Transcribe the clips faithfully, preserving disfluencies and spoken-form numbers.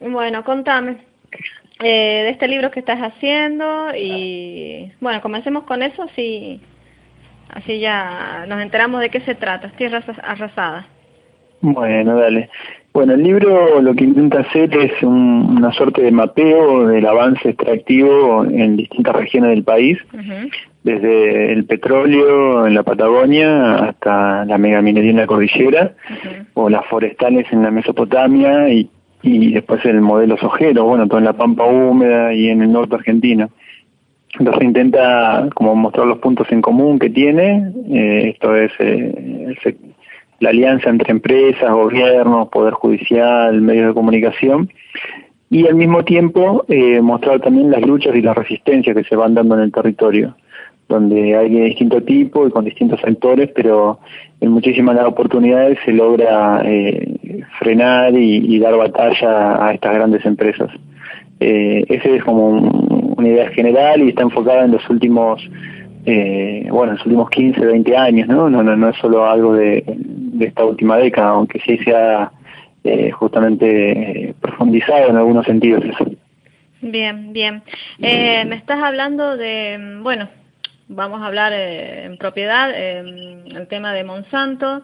Bueno, contame eh, de este libro que estás haciendo y bueno, comencemos con eso, así, así ya nos enteramos de qué se trata. Tierras Arrasadas. Bueno, dale. Bueno, el libro lo que intenta hacer es un, una suerte de mapeo del avance extractivo en distintas regiones del país, uh-huh. desde el petróleo en la Patagonia hasta la megaminería en la cordillera, uh-huh. o las forestales en la Mesopotamia y, y después el modelo sojero, bueno, todo en la pampa húmeda y en el norte argentino. Entonces intenta como mostrar los puntos en común que tiene, eh, esto es eh, el sector, la alianza entre empresas, gobiernos, poder judicial, medios de comunicación, y al mismo tiempo eh, mostrar también las luchas y las resistencias que se van dando en el territorio, donde hay de distinto tipo y con distintos sectores, pero en muchísimas las oportunidades se logra eh, frenar y, y dar batalla a estas grandes empresas. Eh, ese es como un, una idea general y está enfocada en los últimos Eh, bueno, en los últimos quince, veinte años, ¿no? No, no, no es solo algo de, de esta última década, aunque sí se ha eh, justamente eh, profundizado en algunos sentidos eso. Bien, bien. Eh, me estás hablando de, bueno, vamos a hablar eh, en propiedad, eh, el tema de Monsanto,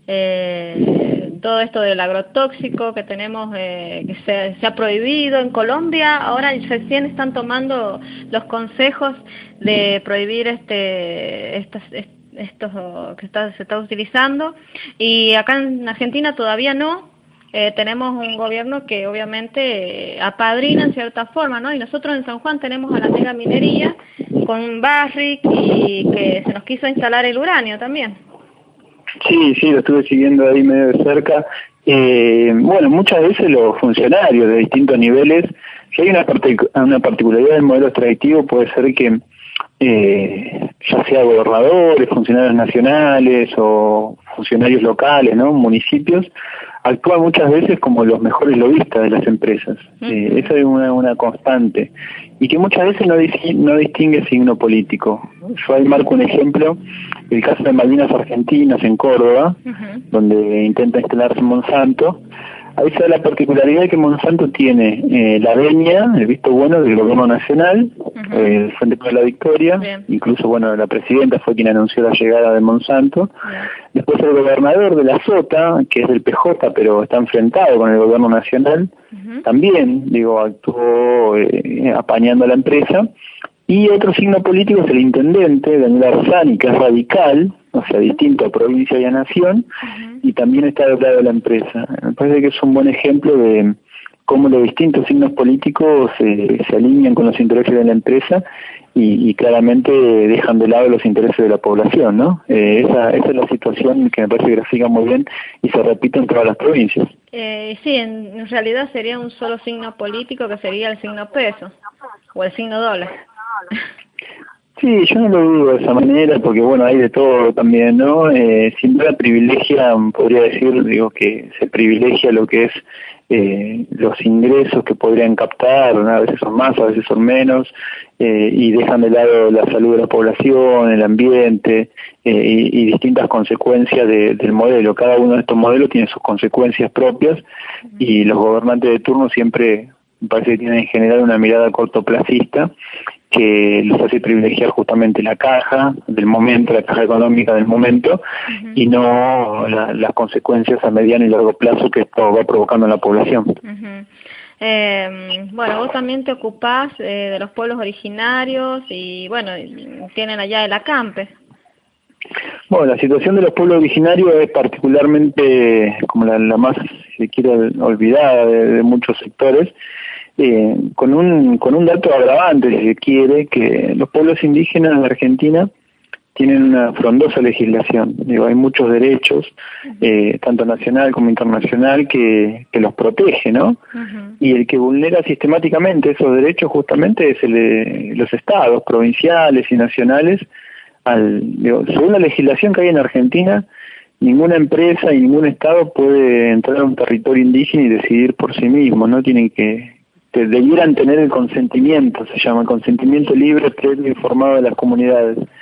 eh, todo esto del agrotóxico que tenemos, eh, que se, se ha prohibido en Colombia. Ahora recién están tomando los consejos de prohibir este estas, estos que está, se está utilizando, y acá en Argentina todavía no. Eh, tenemos un gobierno que obviamente eh, apadrina en cierta forma, ¿no? Y nosotros en San Juan tenemos a la mega minería con un Barrick y que se nos quiso instalar el uranio también. Sí, sí, lo estuve siguiendo ahí medio de cerca. Eh, bueno, muchas veces los funcionarios de distintos niveles, si hay una, partic una particularidad del modelo extractivo, puede ser que eh, ya sea gobernadores, funcionarios nacionales o funcionarios locales, ¿no? Municipios, actúan muchas veces como los mejores lobistas de las empresas. Eh, esa es una, una constante. Y que muchas veces no, no distingue signo político. Yo ahí marco un ejemplo, el caso de Malvinas Argentinas en Córdoba, uh-huh. donde intenta instalarse Monsanto. Ahí se da la particularidad de que Monsanto tiene eh, la venia, el visto bueno del gobierno nacional, uh-huh. eh, el Frente para la Victoria, bien. Incluso bueno la presidenta fue quien anunció la llegada de Monsanto. Bien. Después el gobernador de la Sota, que es del P J, pero está enfrentado con el gobierno nacional, uh-huh. también, digo, actuó eh, apañando a la empresa. Y otro signo político es el intendente, Daniel Arzani, que es radical, o sea, distinto a provincia y a nación, uh-huh. y también está del lado de la empresa. Me parece que es un buen ejemplo de cómo los distintos signos políticos eh, se alinean con los intereses de la empresa y, y claramente dejan de lado los intereses de la población, ¿no? Eh, esa, esa es la situación que me parece que grafica muy bien y se repite en todas las provincias. Eh, sí, en, en realidad sería un solo signo político que sería el signo peso o el signo dólar. Sí, yo no lo dudo de esa manera, porque bueno, hay de todo también, ¿no? Eh, sin duda privilegia, podría decir, digo, que se privilegia lo que es eh, los ingresos que podrían captar, ¿no? A veces son más, a veces son menos, eh, y dejan de lado la salud de la población, el ambiente, eh, y, y distintas consecuencias de, del modelo. Cada uno de estos modelos tiene sus consecuencias propias, y los gobernantes de turno siempre, me parece que tienen en general una mirada cortoplacista, que los hace privilegiar justamente la caja del momento, la caja económica del momento, uh-huh. y no la, las consecuencias a mediano y largo plazo que esto va provocando en la población. Uh-huh. eh, bueno, vos también te ocupás eh, de los pueblos originarios y bueno, tienen allá el acampe. Bueno, la situación de los pueblos originarios es particularmente como la, la más, si se quiere, olvidada de, de muchos sectores. Eh, con un con un dato agravante, si se quiere, que los pueblos indígenas de Argentina tienen una frondosa legislación. Digo, hay muchos derechos, eh, tanto nacional como internacional, que, que los protege, ¿no? Uh-huh. Y el que vulnera sistemáticamente esos derechos justamente es el de los estados provinciales y nacionales. Al, digo, según la legislación que hay en Argentina, ninguna empresa y ningún estado puede entrar a un territorio indígena y decidir por sí mismo, ¿no? Tienen que que debieran tener el consentimiento, se llama consentimiento libre, previo, informado de las comunidades.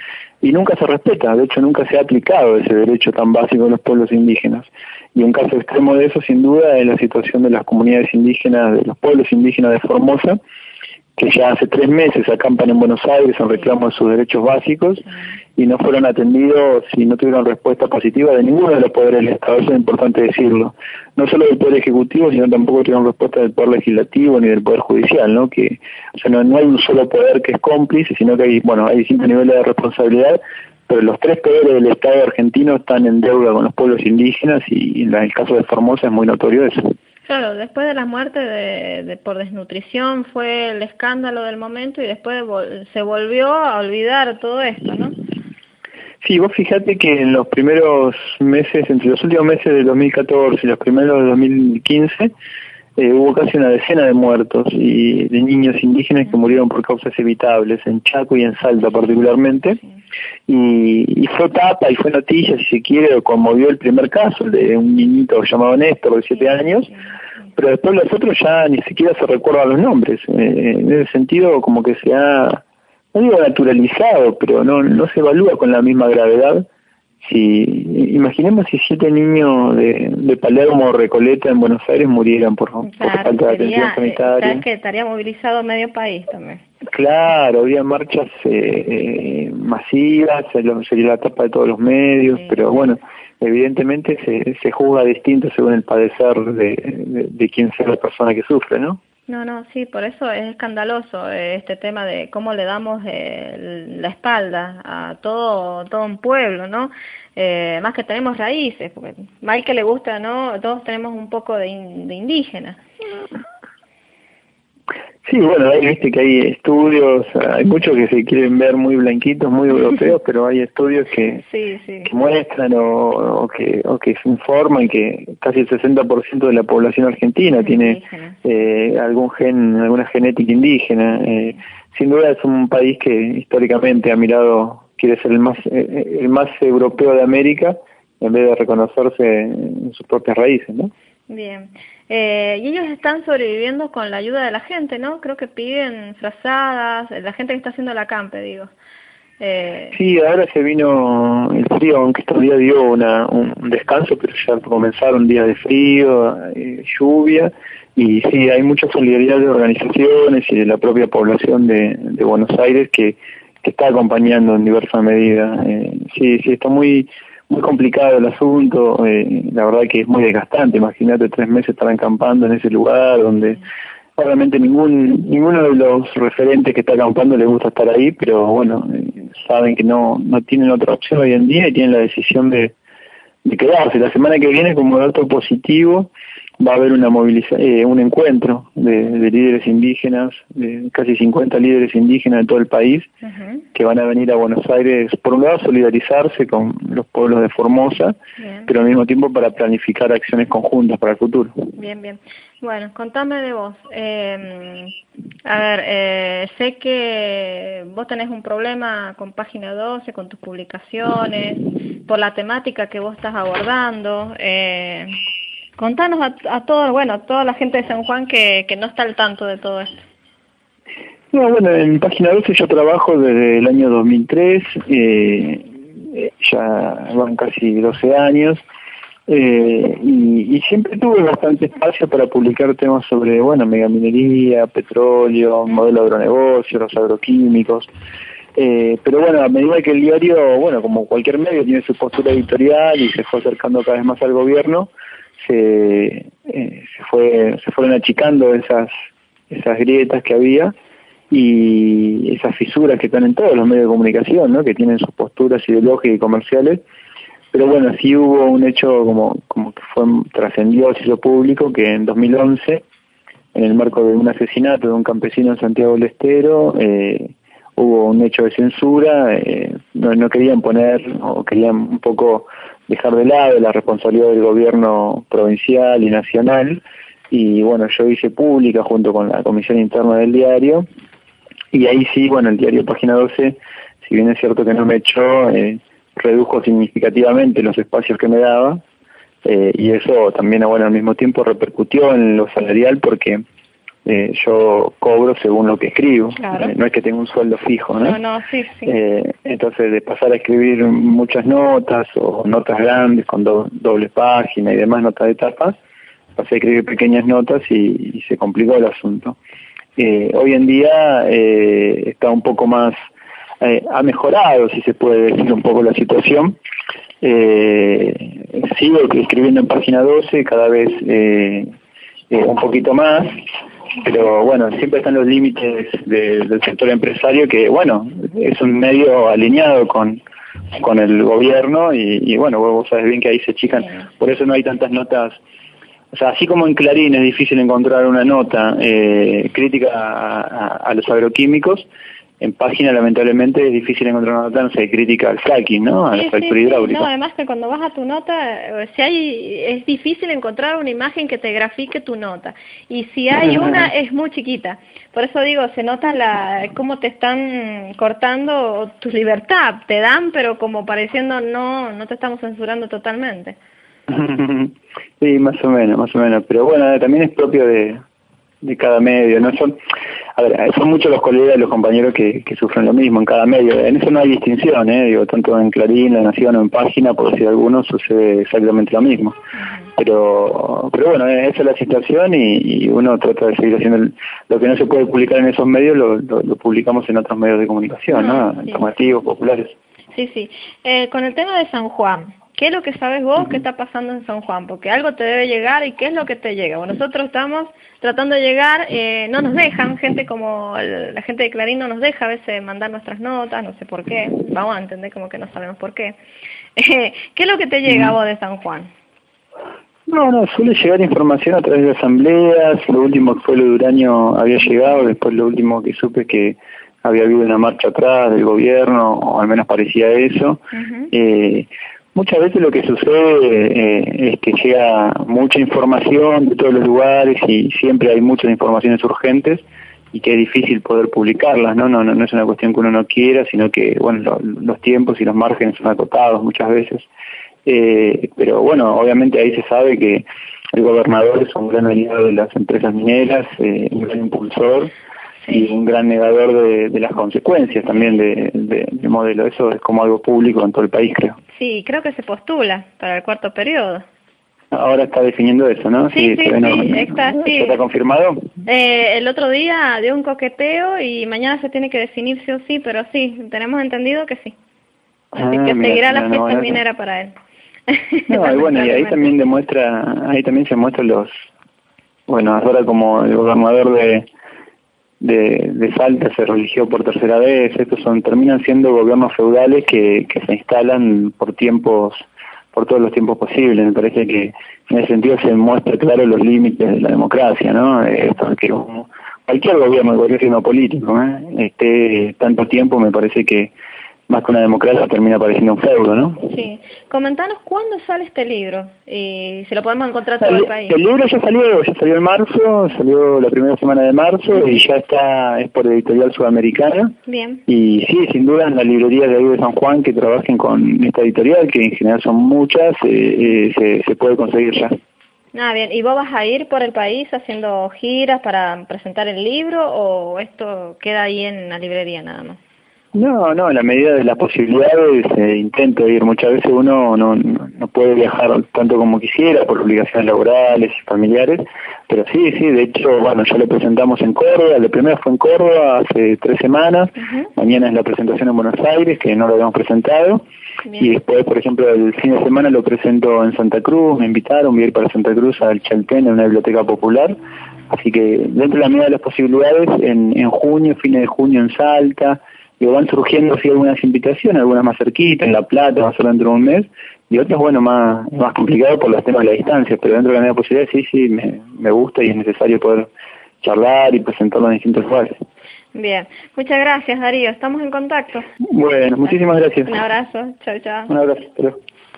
y nunca se respeta, de hecho nunca se ha aplicado ese derecho tan básico de los pueblos indígenas. Y un caso extremo de eso, sin duda, es la situación de las comunidades indígenas, de los pueblos indígenas de Formosa, que ya hace tres meses acampan en Buenos Aires en reclamo de sus derechos básicos y no fueron atendidos y no tuvieron respuesta positiva de ninguno de los poderes del Estado. Eso es importante decirlo. No solo del Poder Ejecutivo, sino tampoco tuvieron respuesta del Poder Legislativo ni del Poder Judicial, ¿no? Que, o sea, no, no hay un solo poder que es cómplice, sino que hay, bueno, hay distintos niveles de responsabilidad, pero los tres poderes del Estado argentino están en deuda con los pueblos indígenas y en el caso de Formosa es muy notorio eso. Claro, después de la muerte de, de por desnutrición fue el escándalo del momento y después vol se volvió a olvidar todo esto, ¿no? Sí, vos fíjate que en los primeros meses, entre los últimos meses de dos mil catorce y los primeros de dos mil quince, eh, hubo casi una decena de muertos y de niños indígenas que murieron por causas evitables, en Chaco y en Salta particularmente. Y, y fue tapa y fue noticia, si se quiere, conmovió el primer caso, el de un niñito llamado Néstor de siete años, pero después los otros ya ni siquiera se recuerdan los nombres. Eh, en ese sentido, como que se ha, no digo naturalizado, pero no, no se evalúa con la misma gravedad. Si imaginemos si siete niños de, de Palermo o Recoleta en Buenos Aires murieran por, claro, por falta de atención sanitaria. ¿Sabes que estaría movilizado medio país también? Claro, había marchas eh, masivas, sería la tapa de todos los medios, sí. Pero bueno, evidentemente se, se juzga distinto según el padecer de, de, de quien sea la persona que sufre, ¿no? No, no, sí, por eso es escandaloso este tema de cómo le damos eh, la espalda a todo todo un pueblo, ¿no? Eh, más que tenemos raíces, porque mal que le gusta, ¿no? Todos tenemos un poco de, in, de indígena. Sí, bueno, ahí viste que hay estudios, hay muchos que se quieren ver muy blanquitos, muy europeos, pero hay estudios que, sí, sí. que muestran o, o que o que informan que casi el sesenta por ciento de la población argentina tiene eh, algún gen, alguna genética indígena. Eh, sin duda es un país que históricamente ha mirado, quiere ser el más eh, el más europeo de América, en vez de reconocerse en sus propias raíces, ¿no? Bien. Eh, y ellos están sobreviviendo con la ayuda de la gente, ¿no? Creo que piden frazadas, la gente que está haciendo la acampe, digo. Eh... Sí, ahora se vino el frío, aunque estos días dio una, un descanso, pero ya comenzaron días de frío, eh, lluvia, y sí, hay mucha solidaridad de organizaciones y de la propia población de, de Buenos Aires que, que está acompañando en diversa medida. Eh, sí, sí, está muy... muy complicado el asunto, eh, la verdad que es muy desgastante. Imagínate tres meses estar acampando en ese lugar donde obviamente ningún ninguno de los referentes que está acampando le gusta estar ahí, pero bueno, eh, saben que no no tienen otra opción hoy en día y tienen la decisión de, de quedarse. La semana que viene, como dato positivo, va a haber una moviliza eh, un encuentro de, de líderes indígenas, de casi cincuenta líderes indígenas de todo el país, uh-huh. que van a venir a Buenos Aires, por un lado, a solidarizarse con los pueblos de Formosa, bien. Pero al mismo tiempo para planificar acciones conjuntas para el futuro. Bien, bien. Bueno, contame de vos. Eh, a ver, eh, sé que vos tenés un problema con Página doce, con tus publicaciones, por la temática que vos estás abordando. Eh, Contanos a, a todo, bueno, a toda la gente de San Juan que, que no está al tanto de todo esto. No, bueno, en Página doce yo trabajo desde el año dos mil tres, eh, ya van casi doce años, eh, y, y siempre tuve bastante espacio para publicar temas sobre, bueno, megaminería, petróleo, modelo de agronegocio, los agroquímicos. Eh, pero bueno, a medida que el diario, bueno, como cualquier medio, tiene su postura editorial y se fue acercando cada vez más al gobierno, se, eh, se fue se fueron achicando esas esas grietas que había y esas fisuras que están en todos los medios de comunicación, ¿no? Que tienen sus posturas ideológicas y comerciales. Pero bueno, sí hubo un hecho como como que fue trascendió, se hizo público, que en dos mil once, en el marco de un asesinato de un campesino en Santiago del Estero, eh, hubo un hecho de censura, eh, no, no querían poner, o querían un poco dejar de lado la responsabilidad del gobierno provincial y nacional, y bueno, yo hice pública junto con la comisión interna del diario, y ahí sí, bueno, el diario Página doce, si bien es cierto que no me echó, eh, redujo significativamente los espacios que me daba, eh, y eso también, bueno, al mismo tiempo repercutió en lo salarial, porque eh, yo cobro según lo que escribo, claro. eh, no es que tenga un sueldo fijo, ¿no? No, no, sí, sí. Eh, entonces, de pasar a escribir muchas notas o notas grandes con do, doble página y demás notas de tapas, pasé a escribir pequeñas notas y, y se complicó el asunto. Eh, hoy en día eh, está un poco más, eh, ha mejorado, si se puede decir, un poco la situación. Eh, sigo escribiendo en página doce, cada vez eh, eh, un poquito más, pero bueno, siempre están los límites de, del sector empresario, que bueno, es un medio alineado con, con el gobierno y, y bueno, vos sabés bien que ahí se chican, por eso no hay tantas notas. O sea, así como en Clarín es difícil encontrar una nota eh, crítica a, a, a los agroquímicos, en página lamentablemente es difícil encontrar una nota, no sé, crítica al fracking, ¿no? A sí, la fractura sí, hidráulica. Sí. No, además que cuando vas a tu nota, si hay, es difícil encontrar una imagen que te grafique tu nota. Y si hay una, es muy chiquita. Por eso digo, se nota la cómo te están cortando tu libertad. Te dan, pero como pareciendo no, no te estamos censurando totalmente. Sí, más o menos, más o menos. Pero bueno, también es propio de, de cada medio, ¿no? Son, a ver, son muchos los colegas y los compañeros que, que sufren lo mismo en cada medio. En eso no hay distinción, ¿eh? Digo, tanto en Clarín, La Nación o en Página, por decir algunos, sucede exactamente lo mismo. Pero pero bueno, esa es la situación y, y uno trata de seguir haciendo el, lo que no se puede publicar en esos medios, lo, lo, lo publicamos en otros medios de comunicación, ¿no? Sí. Informativos, populares. Sí, sí. Eh, con el tema de San Juan, ¿qué es lo que sabes vos? Uh-huh. ¿Qué está pasando en San Juan? Porque algo te debe llegar y ¿qué es lo que te llega? Bueno, nosotros estamos tratando de llegar, eh, no nos dejan, gente como el, la gente de Clarín no nos deja a veces mandar nuestras notas, no sé por qué, vamos a entender como que no sabemos por qué. Eh, ¿Qué es lo que te llega a vos de San Juan? No, no, suele llegar información a través de asambleas, lo último que fue lo de Uraño había llegado, después lo último que supe que había habido una marcha atrás del gobierno, o al menos parecía eso. Uh-huh. eh, Muchas veces lo que sucede eh, es que llega mucha información de todos los lugares y siempre hay muchas informaciones urgentes y que es difícil poder publicarlas, ¿no? No, no, no es una cuestión que uno no quiera, sino que bueno, lo, los tiempos y los márgenes son acotados muchas veces. Eh, pero bueno, obviamente ahí se sabe que el gobernador es un gran aliado de las empresas mineras, eh, un gran impulsor y un gran negador de, de las consecuencias también de, de, del modelo. Eso es como algo público en todo el país, creo. Sí, creo que se postula para el cuarto periodo. Ahora está definiendo eso, ¿no? Sí, sí, sí, no, sí, está, sí. ¿Ya está confirmado? Eh, el otro día dio un coqueteo y mañana se tiene que definir sí o sí, pero sí, tenemos entendido que sí. Así ah, que mira, seguirá la fiesta no, no, minera no. para él. No, y bueno, y ahí también demuestra, ahí también se muestran los, bueno, ahora como el gobernador de de, de Salta se religió por tercera vez, estos son terminan siendo gobiernos feudales que, que se instalan por tiempos, por todos los tiempos posibles. Me parece que en ese sentido se muestra claro los límites de la democracia, ¿no? Esto, que como cualquier gobierno, cualquier signo político, ¿eh? Este tanto tiempo, me parece que más que una democracia termina pareciendo un feudo, ¿no? Sí. Comentanos cuándo sale este libro y si lo podemos encontrar todo el, el país. El libro ya salió, ya salió en marzo, salió la primera semana de marzo y ya está, es por Editorial Sudamericana. Bien. Y sí, sin duda en las librerías de ahí de San Juan que trabajen con esta editorial, que en general son muchas, eh, eh, se, se puede conseguir ya. Ah, bien. ¿Y vos vas a ir por el país haciendo giras para presentar el libro o esto queda ahí en la librería nada más? No, no, en la medida de las posibilidades eh, intento ir. Muchas veces uno no, no puede viajar tanto como quisiera por obligaciones laborales y familiares, pero sí, sí, de hecho, bueno, ya lo presentamos en Córdoba, la primera fue en Córdoba hace tres semanas, uh-huh. Mañana es la presentación en Buenos Aires, que no lo habíamos presentado, bien. Y después, por ejemplo, el fin de semana lo presento en Santa Cruz, me invitaron, voy a ir para Santa Cruz al Chaltén, en una biblioteca popular, así que dentro de la medida de las posibilidades, en, en junio, fines de junio en Salta, y van surgiendo así algunas invitaciones, algunas más cerquitas, en La Plata, va a ser dentro de un mes, y otras, bueno, más más complicado por los temas de la distancia, pero dentro de la misma posibilidad sí, sí, me, me gusta y es necesario poder charlar y presentarlo en distintos lugares. Bien, muchas gracias Darío, estamos en contacto. Bueno, muchísimas gracias. Un abrazo, chao, chao. Un abrazo, pero...